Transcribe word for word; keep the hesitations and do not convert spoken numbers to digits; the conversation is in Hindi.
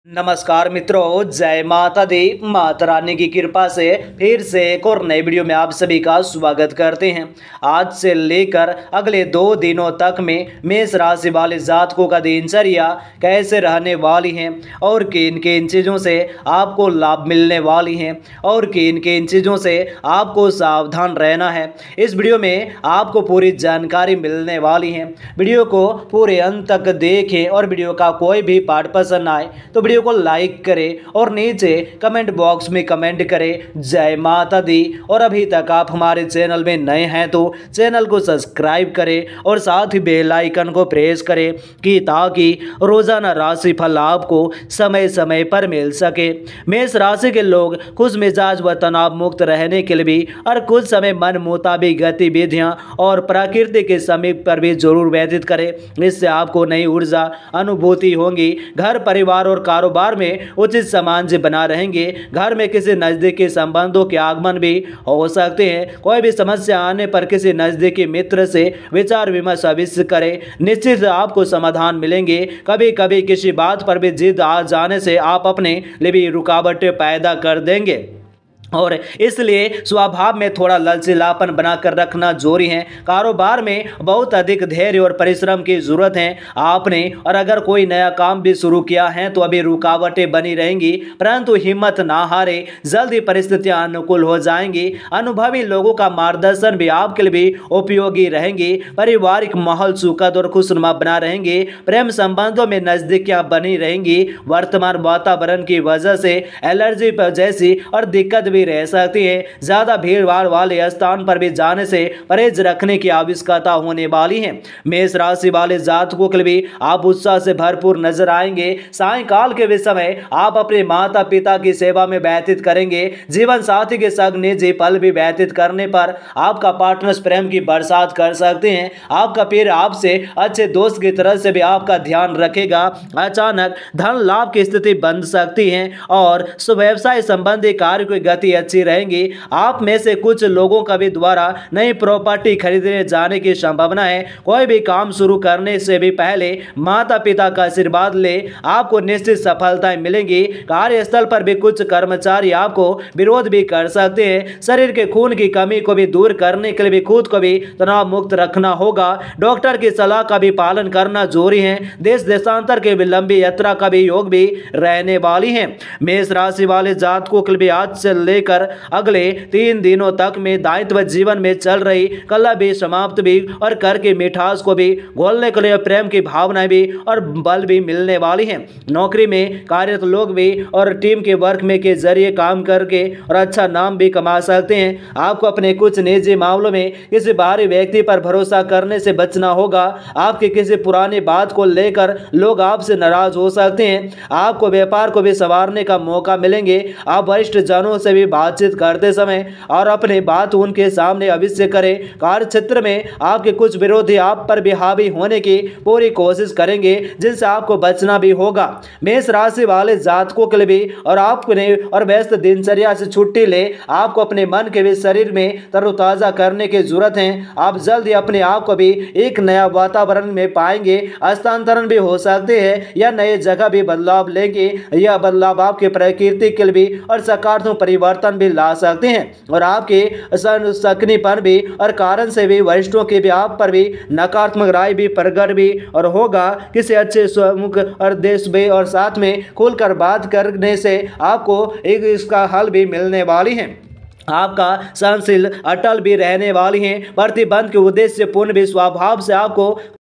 नमस्कार मित्रों, जय माता दी। माता रानी की कृपा से फिर से एक और नई वीडियो में आप सभी का स्वागत करते हैं। आज से लेकर अगले दो दिनों तक में मेष राशि वाले जातकों का दिनचर्या कैसे रहने वाली है और किन किन चीज़ों से आपको लाभ मिलने वाली हैं और किन किन चीज़ों से आपको सावधान रहना है, इस वीडियो में आपको पूरी जानकारी मिलने वाली है। वीडियो को पूरे अंत तक देखें और वीडियो का कोई भी पार्ट पसंद आए तो वीडियो को लाइक करें और नीचे कमेंट बॉक्स में कमेंट करें जय माता दी। और अभी तक आप हमारे चैनल में नए हैं तो चैनल को सब्सक्राइब करें और साथ ही बेल आइकन को प्रेस करें कि ताकि रोजाना राशि फल आपको समय समय पर मिल सके। मेष राशि के लोग खुश मिजाज व तनाव मुक्त रहने के लिए भी और कुछ समय मन मुताबिक गतिविधियां और प्रकृति के समीप पर भी जरूर व्यतीत करें। इससे आपको नई ऊर्जा अनुभूति होंगी। घर परिवार और कारोबार में उचित सामंजस्य बना रहेंगे। घर में किसी नजदीकी संबंधों के आगमन भी हो सकते हैं। कोई भी समस्या आने पर किसी नजदीकी मित्र से विचार विमर्श अवश्य करें, निश्चित आपको समाधान मिलेंगे। कभी कभी किसी बात पर भी जिद आ जाने से आप अपने लिए भी रुकावटें पैदा कर देंगे और इसलिए स्वभाव में थोड़ा लचीलापन बनाकर रखना जरूरी है। कारोबार में बहुत अधिक धैर्य और परिश्रम की जरूरत है आपने, और अगर कोई नया काम भी शुरू किया है तो अभी रुकावटें बनी रहेंगी, परंतु हिम्मत ना हारे, जल्दी परिस्थितियां अनुकूल हो जाएंगी। अनुभवी लोगों का मार्गदर्शन भी आपके लिए भी उपयोगी रहेंगी। पारिवारिक माहौल सुखद और खुशनुमा बना रहेंगे। प्रेम संबंधों में नजदीकियां बनी रहेंगी। वर्तमान वातावरण की वजह से एलर्जी जैसी और दिक्कत रह सकती है। ज्यादा भीड़ भाड़ वाले स्थान पर भी जाने से परहेज रखने की आवश्यकता होने वाली है। मेष राशि वाले जातकों के लिए भी आप उत्साह से भरपूर नजर आएंगे। सायंकाल के भी समय आप अपने माता पिता की सेवा में व्यतीत करेंगे। जीवन साथी के संग निजी पल भी व्यतीत करने पर आपका पार्टनर प्रेम की बरसात कर सकते हैं। आपका पीर आपसे अच्छे दोस्त की तरह से भी आपका ध्यान रखेगा। अचानक धन लाभ की स्थिति बन सकती है और व्यवसाय संबंधी कार्य की गति अच्छी रहेंगी। आप में से कुछ लोगों का भी द्वारा नई प्रॉपर्टी खरीदने जाने की संभावना है। कोई भी काम शुरू करने से भी पहले माता पिता का आशीर्वाद ले, आपको निश्चित सफलताएं मिलेंगी। कार्यस्थल पर भी कुछ कर्मचारी आपको विरोध भी कर सकते हैं। शरीर के खून की कमी को भी दूर करने के लिए भी खुद को भी तनाव मुक्त रखना होगा। डॉक्टर की सलाह का भी पालन करना जरूरी है। देश देशांतर के भी लंबी यात्रा का भी योग भी रहने वाली है। मेष राशि वाले जातकों के लिए आज से लेकर अगले तीन दिनों तक में दायित्व जीवन में चल रही कला भी समाप्त भी और कर की मिठास को भी घोलने के लिए प्रेम की भावनाएं भी और बल भी मिलने वाली हैं। नौकरी में कार्यरत लोग भी और टीम के वर्क में के जरिए काम करके और अच्छा नाम भी कमा सकते हैं। आपको अपने कुछ निजी मामलों में किसी बाहरी व्यक्ति पर भरोसा करने से बचना होगा। आपकी किसी पुरानी बात को लेकर लोग आपसे नाराज हो सकते हैं। आपको व्यापार को भी संवारने का मौका मिलेंगे। आप वरिष्ठ जनों से भी बातचीत करते समय और अपनी बात उनके सामने अवश्य करें। कार्य क्षेत्र में आपके कुछ विरोधी आप पर भी हावी होने की पूरी कोशिश करेंगे, जिनसे आपको बचना भी होगा। मेष राशि वाले जातकों के लिए भी और आपने और व्यस्त दिनचर्या से छुट्टी ले, आपको अपने मन के भी शरीर में तरोताजा करने की जरूरत है। आप जल्दी अपने आप को भी एक नया वातावरण में पाएंगे। स्थानांतरण भी हो सकते हैं या नए जगह भी बदलाव लेंगे। यह बदलाव आपके प्रकृति के लिए भी और सकारात्मक परिवर्तन भी ला सकते हैं और आपके सकनीपन भी और कारण से भी वरिष्ठों के भी आप पर भी नकारात्मक राय भी प्रकट भी और होगा। किसी अच्छे स्वमुख और देश भी और साथ में खुलकर बात करने से आपको एक इसका हल भी मिलने वाली है। आपका सहनशील अटल भी रहने वाली है। प्रतिबंध के उद्देश्य पूर्ण भी स्वभाव से आपको